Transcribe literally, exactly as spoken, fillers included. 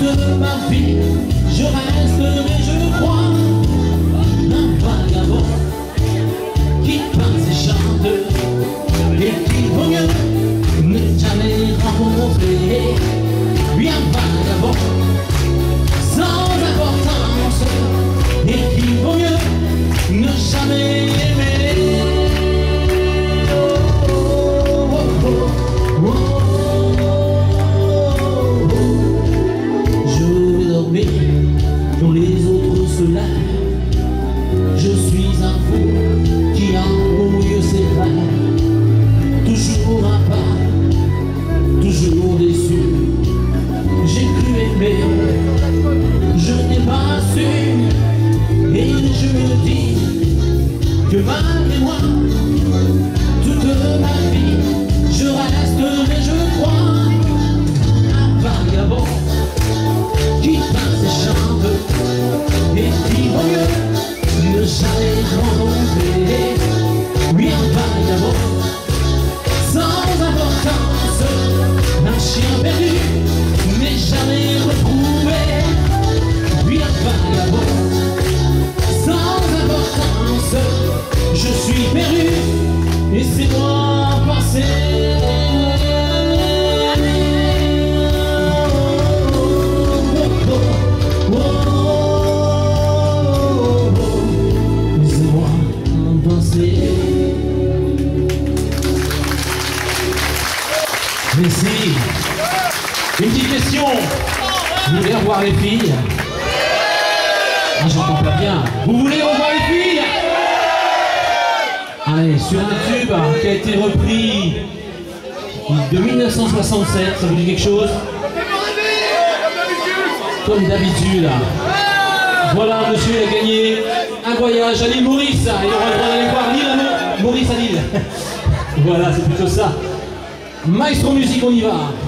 toute ma vie, je resterai, je crois, un vagabond qui passe et chante et qui vaut mieux ne jamais rencontrer. Oui, un vagabond sans importance et qui vaut mieux ne jamais aimer. Oh, oh, oh, oh, oh, oh. Je veux dormir quand les autres se lèvent. Je suis un fou qui embrouille ses rêves. Toujours un pas, toujours déçu. J'ai cru aimer, je n'ai pas su. Et je me dis que malgré moi, toute ma vie, je resterai, je crois, un vagabond qui passe et chante et qui vaut mieux ne jamais rencontrer. Oui, un vagabond sans importance, un chien perdu n'est jamais retrouvé. Oui, un vagabond sans importance, je suis perdu et c'est moi passé. Merci. Une petite question. Vous voulez revoir les filles? Ah, j'entends pas bien. Vous voulez revoir les filles? Allez, sur un tube qui a été repris de mille neuf cent soixante-sept, ça vous dit quelque chose? Comme d'habitude. Voilà, monsieur, il a gagné un voyage à l'île Maurice. Il aura le droit d'aller voir l'île Maurice à Lille. Voilà, c'est plutôt ça. Maestro Musique, on y va.